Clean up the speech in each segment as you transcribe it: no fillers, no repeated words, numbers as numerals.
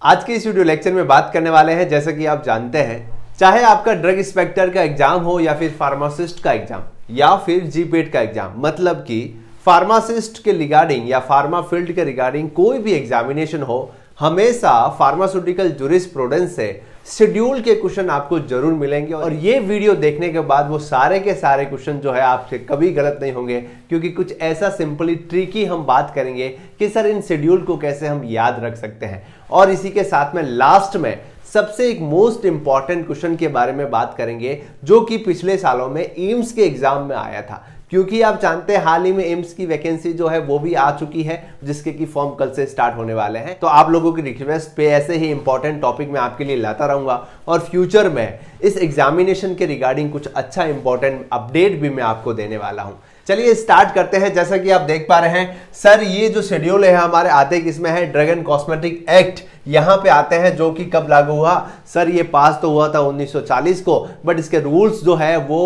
आज के इस वीडियो लेक्चर में बात करने वाले हैं, जैसा कि आप जानते हैं, चाहे आपका ड्रग इंस्पेक्टर का एग्जाम हो या फिर फार्मासिस्ट का एग्जाम या फिर जीपेट का एग्जाम, मतलब कि फार्मासिस्ट के रिगार्डिंग या फार्मा फील्ड के रिगार्डिंग कोई भी एग्जामिनेशन हो, हमेशा फार्मास्यूटिकल जूरिस्प्रूडेंस से शेड्यूल के क्वेश्चन आपको जरूर मिलेंगे। और ये वीडियो देखने के बाद वो सारे के सारे क्वेश्चन जो है आपसे कभी गलत नहीं होंगे, क्योंकि कुछ ऐसा सिंपली ट्रिकी हम बात करेंगे कि सर इन शेड्यूल को कैसे हम याद रख सकते हैं। और इसी के साथ में लास्ट में सबसे एक मोस्ट इंपॉर्टेंट क्वेश्चन के बारे में बात करेंगे, जो कि पिछले सालों में एम्स के एग्जाम में आया था। क्योंकि आप जानते हैं हाल ही में एम्स की वैकेंसी जो है वो भी आ चुकी है, जिसके की फॉर्म कल से स्टार्ट होने वाले हैं। तो आप लोगों की रिक्वेस्ट पे ऐसे ही इंपॉर्टेंट टॉपिक मैं आपके लिए लाता रहूंगा और फ्यूचर में इस एग्जामिनेशन के रिगार्डिंग कुछ अच्छा इंपॉर्टेंट अपडेट भी मैं आपको देने वाला हूं। चलिए स्टार्ट करते हैं। जैसा कि आप देख पा रहे हैं सर, ये जो शेड्यूल है हमारे आते किसमें है, ड्रग एंड कॉस्मेटिक एक्ट यहां पे आते हैं, जो कि कब लागू हुआ सर, ये पास तो हुआ था 1940 को, बट इसके रूल्स जो है वो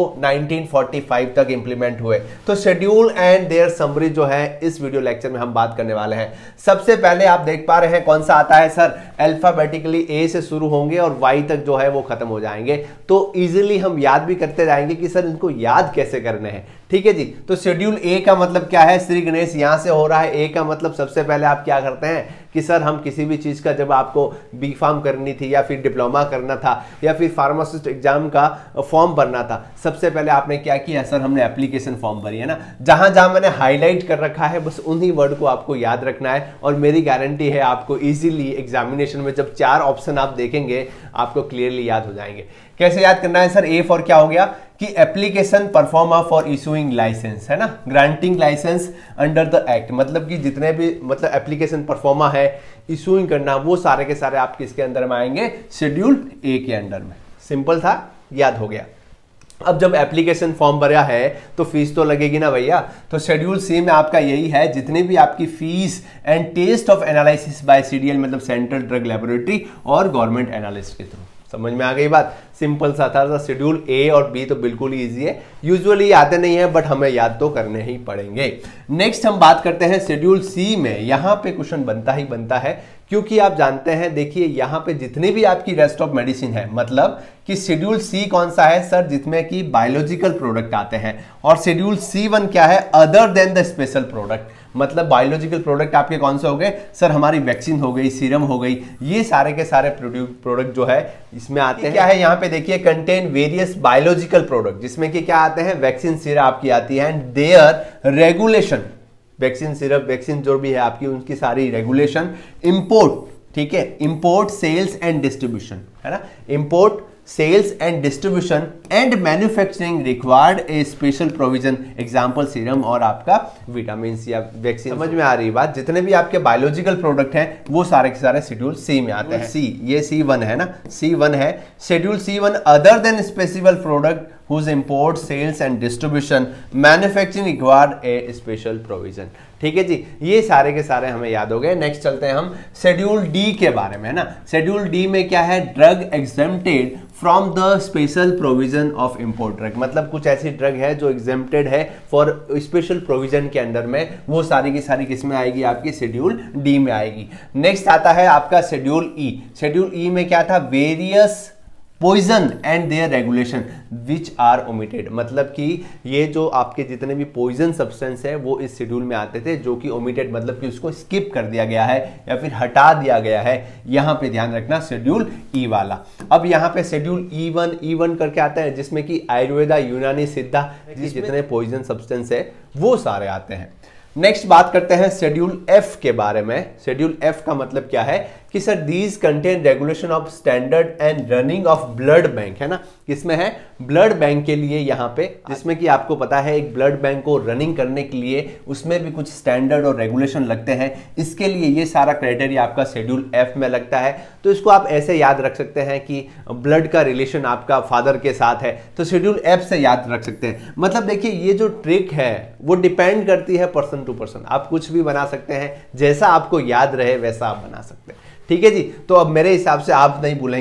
1945 तक इंप्लीमेंट हुए। तो शेड्यूल एंड देयर समरी जो है इस वीडियो लेक्चर में हम बात करने वाले हैं। सबसे पहले आप देख पा रहे हैं कौन सा आता है सर, अल्फाबेटिकली ए से शुरू होंगे और वाई तक जो है वो खत्म हो जाएंगे। तो इजीली हम याद भी करते जाएंगे कि सर इनको याद कैसे करने हैं। ठीक है जी। तो शेड्यूल ए का मतलब क्या है, श्री गणेश यहां से हो रहा है। ए का मतलब सबसे पहले आप क्या करते हैं कि सर हम किसी भी चीज का, जब आपको बी फार्म करनी थी या फिर डिप्लोमा करना था या फिर फार्मासिस्ट एग्जाम का फॉर्म भरना था, सबसे पहले आपने क्या किया सर, हमने एप्लीकेशन फॉर्म भरी है ना। जहां जहां मैंने हाईलाइट कर रखा है बस उन्हीं वर्ड को आपको याद रखना है, और मेरी गारंटी है आपको इजीली एग्जामिनेशन में जब 4 ऑप्शन आप देखेंगे आपको क्लियरली याद हो जाएंगे। कैसे याद करना है सर, ए फॉर क्या हो गया कि application proforma for issuing licence, है ना, granting licence under the act, मतलब कि जितने भी मतलब एप्लीकेशन परफॉर्मा है इशूइंग करना, वो सारे के सारे आप किसके अंदर में आएंगे, शेड्यूल ए के अंडर में। सिंपल था, याद हो गया। अब जब एप्लीकेशन फॉर्म भरा है तो फीस तो लगेगी ना भैया, तो शेड्यूल सी में आपका यही है, जितनी भी आपकी fees and test of analysis by CDL, मतलब सेंट्रल ड्रग लेबोरेटरी और गवर्नमेंट एनालिस्ट के थ्रू। समझ में आ गई बात, सिंपल सा था। शेड्यूल ए और बी तो बिल्कुल ही इजी है, यूजुअली आते नहीं है बट हमें याद तो करने ही पड़ेंगे। नेक्स्ट हम बात करते हैं शेड्यूल सी में। यहां पे क्वेश्चन बनता ही बनता है, क्योंकि आप जानते हैं, देखिए यहां पे जितनी भी आपकी रेस्ट ऑफ मेडिसिन है, मतलब कि शेड्यूल सी कौन सा है सर, जिसमें कि बायोलॉजिकल प्रोडक्ट आते हैं। और शेड्यूल C1 क्या है, other than the special product, मतलब बायोलॉजिकल प्रोडक्ट आपके कौन से हो गए सर, हमारी वैक्सीन हो गई, सीरम हो गई, ये सारे के सारे प्रोडक्ट जो है इसमें आते हैं। क्या है यहाँ पे देखिए, कंटेन वेरियस बायोलॉजिकल प्रोडक्ट, जिसमें कि क्या आते हैं, वैक्सीन सीरम आपकी आती है and their regulation, vaccine syrup vaccine जो भी है आपकी उनकी सारी रेगुलेशन, इंपोर्ट, ठीक है, इंपोर्ट सेल्स एंड डिस्ट्रीब्यूशन, है ना, import sales and distribution and manufacturing required a special provision, example serum और आपका विटामिन या वैक्सीन। समझ में आ रही बात, जितने भी आपके बायोलॉजिकल प्रोडक्ट हैं वो सारे के सारे शेड्यूल सी में आते हैं। सी, ये C1 है ना, C1 है schedule C1, other than specific product whose import, sales and distribution, manufacturing required a special provision। ठीक है जी, ये सारे के सारे हमें याद हो गए। नेक्स्ट चलते हैं हम शेड्यूल डी के बारे में, है ना। शेड्यूल डी में क्या है, drug exempted from the special provision of import drug, मतलब कुछ ऐसी ड्रग है जो एग्जेम्प्टेड है फॉर स्पेशल प्रोविजन के अंडर में, वो सारी की सारी किसमें आएगी, आपकी शेड्यूल डी में आएगी। नेक्स्ट आता है आपका शेड्यूल ई। शेड्यूल ई में क्या था, various poison and their regulation which are omitted, मतलब कि ये जो आपके जितने भी पॉइजन सब्सटेंस है वो इस शेड्यूल में आते थे, जो कि ओमिटेड मतलब कि उसको स्किप कर दिया गया है या फिर हटा दिया गया है। यहां पे ध्यान रखना, शेड्यूल ई वाला। अब यहां पे शेड्यूल E1 करके आता है, जिसमें कि आयुर्वेदा, यूनानी, सिद्धा, जितने पॉइजन सब्सटेंस है वो सारे आते हैं। नेक्स्ट बात करते हैं शेड्यूल एफ के बारे में। शेड्यूल एफ का मतलब क्या है कि sir these contain regulation of standard and running of blood bank, है ना, किसमें है, ब्लड बैंक के लिए यहाँ पे, जिसमें कि आपको पता है एक ब्लड बैंक को रनिंग करने के लिए उसमें भी कुछ स्टैंडर्ड और रेगुलेशन लगते हैं। इसके लिए ये सारा क्राइटेरिया आपका शेड्यूल एफ में लगता है। तो इसको आप ऐसे याद रख सकते हैं कि ब्लड का रिलेशन आपका फादर के साथ है, तो शेड्यूल एफ से याद रख सकते हैं। मतलब देखिए ये जो ट्रिक है वो डिपेंड करती है पर्सन टू पर्सन, आप कुछ भी बना सकते हैं, जैसा आपको याद रहे वैसा आप बना सकते हैं। ठीक है जी। तो अब मेरे हिसाब से आप नहीं भूलेंगे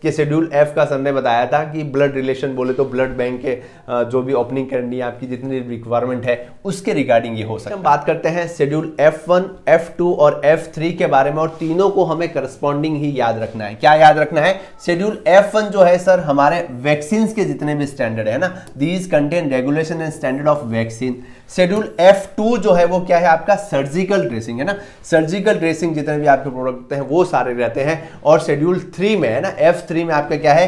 कि शेड्यूल एफ का सर ने बताया था कि ब्लड रिलेशन बोले तो ब्लड बैंक के जो भी ओपनिंग करनी है आपकी जितनी रिक्वायरमेंट है उसके रिगार्डिंग ये हो सकता है। हम बात करते हैं शेड्यूल F1, F2 और F3 के बारे में, और तीनों को हमें करस्पॉन्डिंग ही याद रखना है। क्या याद रखना है? शेड्यूल F1 जो है सर हमारे वैक्सीन के जितने भी स्टैंडर्ड है ना, these contain regulation and standard of vaccine. Schedule F2 जो है वो क्या है आपका? सर्जिकल ड्रेसिंग है ना, सर्जिकल ड्रेसिंग जितने भी आपके प्रोडक्ट हैं वो सारे रहते हैं। और शेड्यूल 3 में है ना, F3 में आपका क्या है?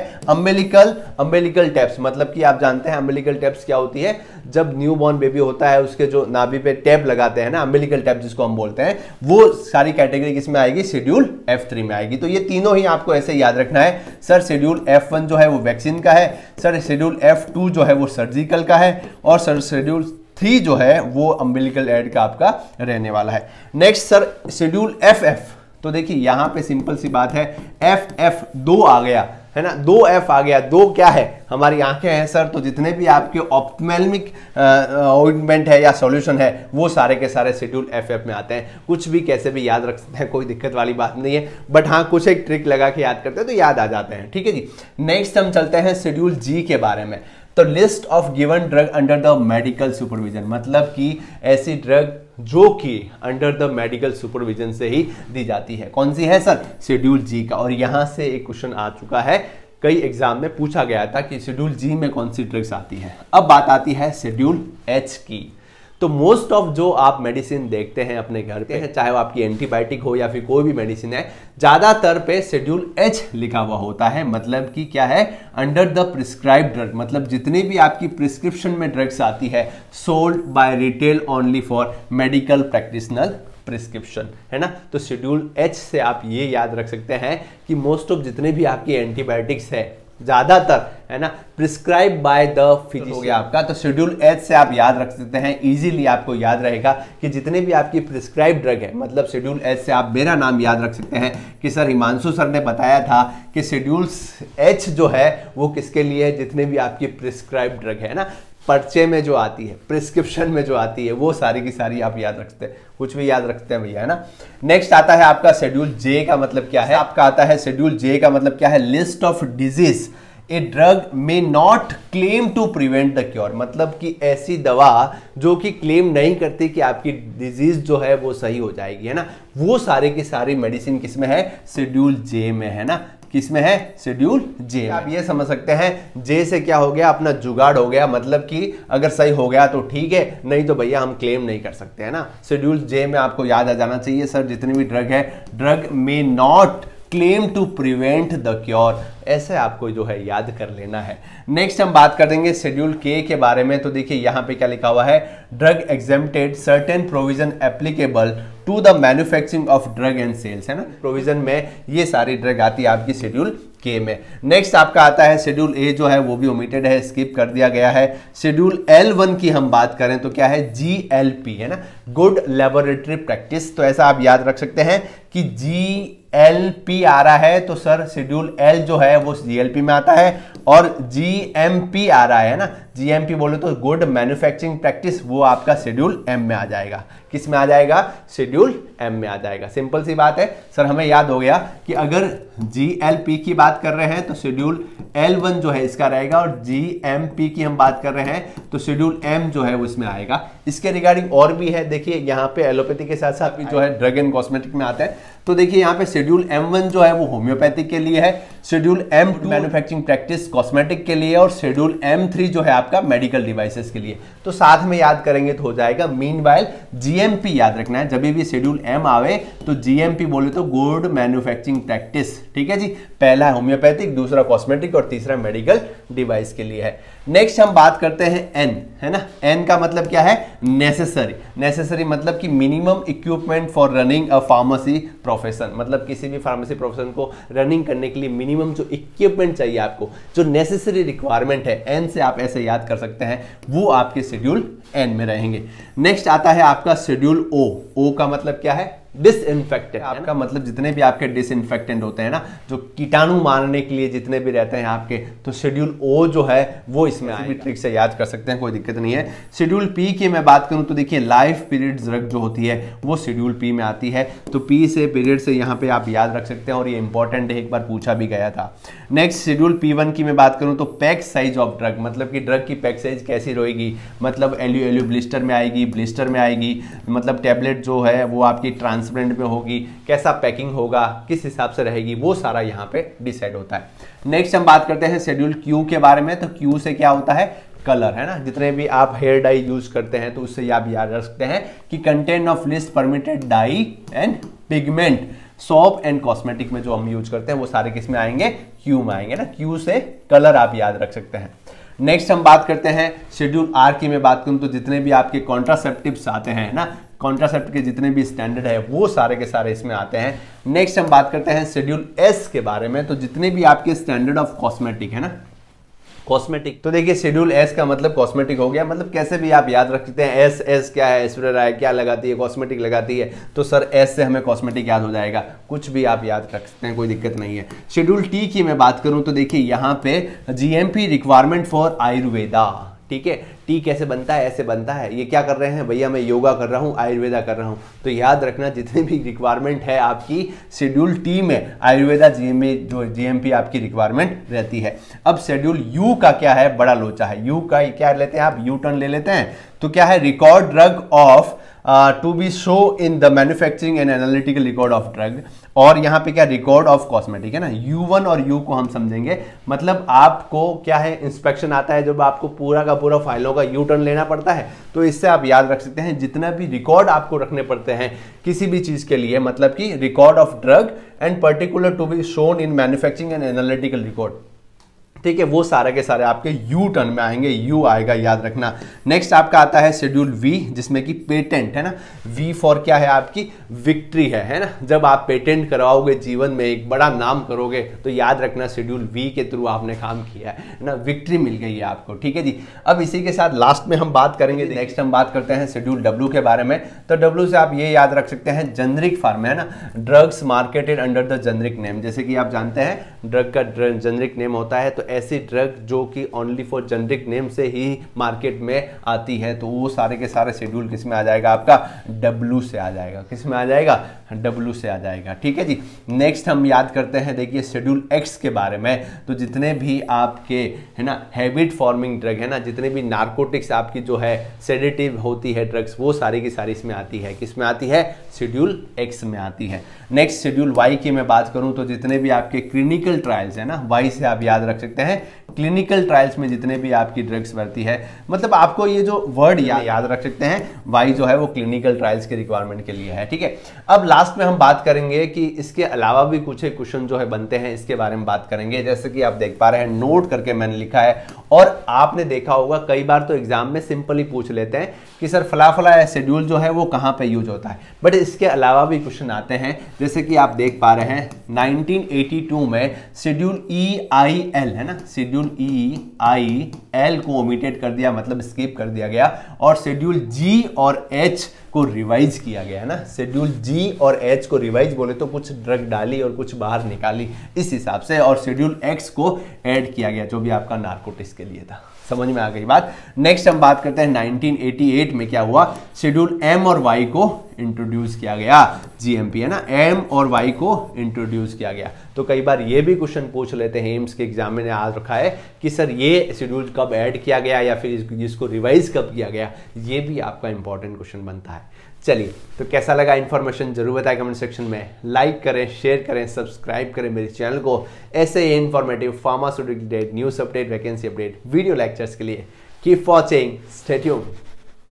अम्बिलिकल टैप्स, मतलब कि आप जानते हैं अम्बिलिकल टैप्स क्या होती है? जब न्यूबॉर्न बेबी होता है उसके जो नाभि पे टैप लगाते हैं ना, अम्बिलिकल टैप जिसको हम बोलते हैं, वो सारी कैटेगरी किसमें आएगी? शेड्यूल F3 में आएगी। तो ये तीनों ही आपको ऐसे याद रखना है। सर शेड्यूल F1 जो है वो वैक्सीन का है, सर शेड्यूल F2 जो है वो सर्जिकल का है, और सर शेड्यूल 3 जो है वो अम्बिलिकल एड का आपका रहने वाला है। नेक्स्ट सर शेड्यूल FF, तो देखिए यहां पे सिंपल सी बात है, FF 2 आ गया है ना, 2F आ गया। 2 क्या है? हमारी आंखें हैं सर, तो जितने भी आपके ऑप्थेल्मिक ऑइंटमेंट है या सॉल्यूशन है वो सारे के सारे शेड्यूल FF में आते हैं। कुछ भी कैसे भी याद रख सकते हैं, कोई दिक्कत वाली बात नहीं है, बट हाँ कुछ एक ट्रिक लगा के याद करते हैं तो याद आ जाते हैं। ठीक है जी। नेक्स्ट हम चलते हैं शेड्यूल G के बारे में। तो list of given drug under the medical supervision, मतलब कि ऐसी ड्रग जो कि अंडर द मेडिकल सुपरविजन से ही दी जाती है। कौन सी है सर? शेड्यूल G का। और यहां से एक क्वेश्चन आ चुका है, कई एग्जाम में पूछा गया था कि शेड्यूल G में कौन सी ड्रग्स आती है। अब बात आती है शेड्यूल H की। तो मोस्ट ऑफ जो आप मेडिसिन देखते हैं अपने घर पे हैं, चाहे वो आपकी एंटीबायोटिक हो या फिर कोई भी मेडिसिन है, ज्यादातर पे शेड्यूल H लिखा हुआ होता है। मतलब कि क्या है? अंडर द प्रिस्क्राइब ड्रग, मतलब जितनी भी आपकी प्रिस्क्रिप्शन में ड्रग्स आती है, sold by retail only for medical practitioner prescription, है ना। तो शेड्यूल H से आप ये याद रख सकते हैं कि मोस्ट ऑफ जितने भी आपकी एंटीबायोटिक्स है ज्यादातर, है ना, प्रिस्क्राइब बाय द फिजिशियन हो गया आपका। तो शेड्यूल H से आप याद रख सकते हैं, इजीली आपको याद रहेगा कि जितने भी आपकी प्रिस्क्राइब ड्रग है, मतलब शेड्यूल H से आप मेरा नाम याद रख सकते हैं कि सर हिमांशु सर ने बताया था कि शेड्यूल H जो है वो किसके लिए है? जितने भी आपकी प्रिस्क्राइब ड्रग है ना, पर्चे में जो आती है, प्रिस्क्रिप्शन में जो आती है, वो सारी की सारी आप याद रखते हैं। कुछ भी याद रखते हैं भैया, है ना। नेक्स्ट आता है आपका शेड्यूल J का मतलब क्या है? आपका आता है शेड्यूल J का मतलब क्या है? List of disease a drug may not claim to prevent the cure, मतलब कि ऐसी दवा जो कि क्लेम नहीं करती कि आपकी डिजीज जो है वो सही हो जाएगी, है ना, वो सारे की सारी मेडिसिन किसमें है? शेड्यूल J में, है ना। किसमें है? Schedule J। आप ये समझ सकते हैं J से क्या हो गया? अपना जुगाड़ हो गया, मतलब कि अगर सही हो गया तो ठीक है, नहीं तो भैया हम क्लेम नहीं कर सकते, है ना। शेड्यूल J में आपको याद आ जाना चाहिए सर जितनी भी ड्रग है, drug may not claim to prevent the cure, ऐसे आपको जो है याद कर लेना है। नेक्स्ट हम बात कर देंगे शेड्यूल K के बारे में। तो देखिए यहाँ पे क्या लिखा हुआ है? Drug exempted certain provision applicable to the manufacturing of drug and sales, है ना। प्रोविजन में ये सारी ड्रग आती है आपकी शेड्यूल K में। नेक्स्ट आपका आता है शेड्यूल A, जो है वो भी ओमिटेड है, स्किप कर दिया गया है। शेड्यूल L1 की हम बात करें तो क्या है? GLP, है ना, गुड लेबोरेटरी प्रैक्टिस। तो ऐसा आप याद रख सकते हैं कि GLP आ रहा है तो सर शेड्यूल L जो है वो GLP में आता है, और GMP आ रहा है ना, GMP बोले तो गुड मैन्युफैक्चरिंग प्रैक्टिस, वो आपका शेड्यूल M में आ जाएगा। किस में आ जाएगा? शेड्यूल M में आ जाएगा। सिंपल सी बात है सर, हमें याद हो गया कि अगर GLP की बात कर रहे हैं तो शेड्यूल L1 जो है इसका रहेगा, और GMP की हम बात कर रहे हैं तो शेड्यूल M जो है वो इसमें आएगा। इसके रिगार्डिंग और भी है, देखिए यहाँ पे एलोपैथी के साथ साथ भी जो है ड्रग एंड कॉस्मेटिक में आता है। तो देखिए यहाँ पे शेड्यूल M1 जो है वो होम्योपैथिक के लिए है, schedule M2 manufacturing practice cosmetic के लिए, और शेड्यूल M3 जो है आपका मेडिकल डिवाइसेस के लिए। तो साथ में याद करेंगे तो हो जाएगा। मीनवाइल GMP याद रखना है, जब भी शेड्यूल M आवे तो GMP बोले तो गुड मैन्युफैक्चरिंग प्रैक्टिस, ठीक है जी। पहला होम्योपैथिक, दूसरा कॉस्मेटिक और तीसरा मेडिकल डिवाइस के लिए है। नेक्स्ट हम बात करते हैं N, है ना। N का मतलब क्या है? नेसेसरी। नेसेसरी मतलब कि minimum equipment for running a pharmacy profession, मतलब किसी भी फार्मेसी प्रोफेशन को रनिंग करने के लिए मिनिमम जो इक्विपमेंट चाहिए आपको, जो नेसेसरी रिक्वायरमेंट है, N से आप ऐसे याद कर सकते हैं, वो आपके शेड्यूल N में रहेंगे। नेक्स्ट आता है आपका शेड्यूल O। O का मतलब क्या है? डिसइंफेक्टेंट। आपका मतलब जितने भी आपके डिसइंफेक्टेंट होते हैं ना, जो कीटाणु मारने के लिए जितने भी रहते हैं आपके, तो शेड्यूल ओ जो है वो इसमें भी ट्रिक से याद कर सकते हैं, कोई दिक्कत नहीं है। शेड्यूल पी की मैं बात करूं तो देखिए लाइफ पीरियड ड्रग जो होती है वो शेड्यूल पी में आती है, तो पी से पीरियड से यहाँ पे आप याद रख सकते हैं, और ये इंपॉर्टेंट है, एक बार पूछा भी गया था। नेक्स्ट शेड्यूल P1 की मैं बात करूं तो पैक साइज ऑफ ड्रग, मतलब कि ड्रग की पैक साइज कैसी रहेगी, मतलब एलयू ब्लिस्टर में आएगी, ब्लिस्टर में आएगी, मतलब टैबलेट जो है वो आपकी ट्रांसपेरेंट में होगी, कैसा पैकिंग होगा, किस हिसाब से रहेगी, वो सारा यहाँ पे डिसाइड होता है। नेक्स्ट हम बात करते हैं शेड्यूल क्यू के बारे में, तो क्यू से क्या होता है, कलर है ना। जितने भी आप हेयर डाई यूज करते हैं तो उससे आप याद रख सकते हैं कि content of list permitted dye and pigment soap and cosmetic में जो हम यूज करते हैं वो सारे किस में आएंगे, क्यू में आएंगे ना। क्यू से कलर आप याद रख सकते हैं। नेक्स्ट हम बात करते हैं शेड्यूल आर की मैं बात करूं तो जितने भी आपके कॉन्ट्रासेप्टिव्स आते हैं ना, कॉन्ट्रासेप्ट के जितने भी स्टैंडर्ड है वो सारे के सारे इसमें आते हैं। नेक्स्ट हम बात करते हैं शेड्यूल एस के बारे में, तो जितने भी आपके स्टैंडर्ड ऑफ कॉस्मेटिक है ना, कॉस्मेटिक, तो देखिए शेड्यूल एस का मतलब कॉस्मेटिक हो गया, मतलब कैसे भी आप याद रख सकते हैं। एस क्या है, एस्प्रेरा क्या लगाती है, कॉस्मेटिक लगाती है, तो सर एस से हमें कॉस्मेटिक याद हो जाएगा, कुछ भी आप याद रख सकते हैं, कोई दिक्कत नहीं है। शेड्यूल टी की मैं बात करूं तो देखिए यहाँ पे जीएमपी रिक्वायरमेंट फॉर आयुर्वेदा, ठीक है। टी कैसे बनता है, ऐसे बनता है। ये क्या कर रहे हैं भैया, मैं योगा कर रहा हूँ, आयुर्वेदा कर रहा हूँ, तो याद रखना जितने भी रिक्वायरमेंट है आपकी शेड्यूल टी में, आयुर्वेदा जीएमपी आपकी रिक्वायरमेंट रहती है। अब शेड्यूल यू का क्या है, बड़ा लोचा है। यू का क्या लेते हैं आप, यू टर्न ले लेते हैं, तो क्या है, record drug of to be show in the manufacturing and analytical record of drug, और यहाँ पे क्या, रिकॉर्ड ऑफ कॉस्मेटिक है ना। U1 और U को हम समझेंगे, मतलब आपको क्या है, इंस्पेक्शन आता है जब आपको पूरा का पूरा फाइलों का यू टर्न लेना पड़ता है, तो इससे आप याद रख सकते हैं जितना भी रिकॉर्ड आपको रखने पड़ते हैं किसी भी चीज के लिए, मतलब कि record of drug and particular to be shown in manufacturing and analytical record, ठीक है, वो सारे के सारे आपके यू टर्न में आएंगे, यू आएगा, याद रखना। नेक्स्ट आपका आता है शेड्यूल वी, जिसमें कि पेटेंट है ना। वी फॉर क्या है, आपकी विक्ट्री है ना। जब आप पेटेंट करवाओगे, जीवन में एक बड़ा नाम करोगे, तो याद रखना शेड्यूल वी के थ्रू आपने काम किया है ना, विक्ट्री मिल गई है आपको, ठीक है जी। अब इसी के साथ लास्ट में हम बात करेंगे, नेक्स्ट हम बात करते हैं शेड्यूल डब्ल्यू के बारे में। तो डब्ल्यू से आप ये याद रख सकते हैं, जेनरिक फार्म है ना, drugs marketed under the generic name. जैसे कि आप जानते हैं ड्रग का जेनरिक नेम होता है, तो ऐसी ड्रग जो कि ओनली फॉर जेनरिक नेम से ही मार्केट में आती है, तो वो सारे के सारे शेड्यूल किस में आ जाएगा, आपका डब्ल्यू से आ जाएगा। किस में आ जाएगा, डब्ल्यू से आ जाएगा, ठीक है जी। नेक्स्ट हम याद करते हैं, देखिए शेड्यूल एक्स के बारे में, तो जितने भी आपके है ना हैबिट फॉर्मिंग ड्रग है ना, जितने भी नार्कोटिक्स आपकी जो है सेडेटिव होती है ड्रग्स, वो सारी की सारी इसमें आती है। किस में आती है, शेड्यूल एक्स में आती है। नेक्स्ट शेड्यूल वाई की मैं बात करूं तो जितने भी आपके क्लिनिकल ट्रायल्स है ना, वाई से आप याद रख सकते हैं, क्लिनिकल ट्रायल्स में जितने भी आपकी ड्रग्स बढ़ती है, मतलब आपको ये जो वर्ड याद रख सकते हैं, वाई जो है वो क्लिनिकल ट्रायल्स के रिक्वायरमेंट के लिए है, ठीक है। अब लास्ट में हम बात करेंगे कि इसके अलावा भी कुछ क्वेश्चन जो है बनते हैं, इसके बारे में बात करेंगे। जैसे कि आप देख पा रहे हैं, नोट करके मैंने लिखा है, और आपने देखा होगा कई बार तो एग्जाम में सिंपल ही पूछ लेते हैं कि सर फला शेड्यूल जो है वो कहां पे यूज होता है, बट इसके अलावा भी क्वेश्चन आते हैं। जैसे कि आप देख पा रहे हैं 1982 में शेड्यूल EIL है ना, शेड्यूल EIL को ओमिटेड कर दिया, मतलब स्किप कर दिया गया, और शेड्यूल G और H को रिवाइज किया गया है ना। शेड्यूल G और H को रिवाइज बोले तो कुछ ड्रग डाली और कुछ बाहर निकाली इस हिसाब से, और शेड्यूल X को ऐड किया गया जो भी आपका नार्कोटिक्स के लिए था। समझ में आ गई बात। नेक्स्ट हम बात करते हैं 1988 में क्या हुआ, शेड्यूल M और Y को इंट्रोड्यूस किया गया, GMP है ना, M और Y को इंट्रोड्यूस किया गया। तो कई बार ये भी क्वेश्चन पूछ लेते हैं, एम्स के एग्जाम में आज रखा है कि सर ये शेड्यूल कब ऐड किया गया या फिर इसको रिवाइज कब किया गया, ये भी आपका इंपॉर्टेंट क्वेश्चन बनता है। चलिए, तो कैसा लगा इन्फॉर्मेशन जरूर बताएं कमेंट सेक्शन में, लाइक करें, शेयर करें, सब्सक्राइब करें मेरे चैनल को। ऐसे ही informative pharmaceutical update, news update, vacancy update, video lectures के लिए कीप वॉचिंग, स्टे ट्यून्ड।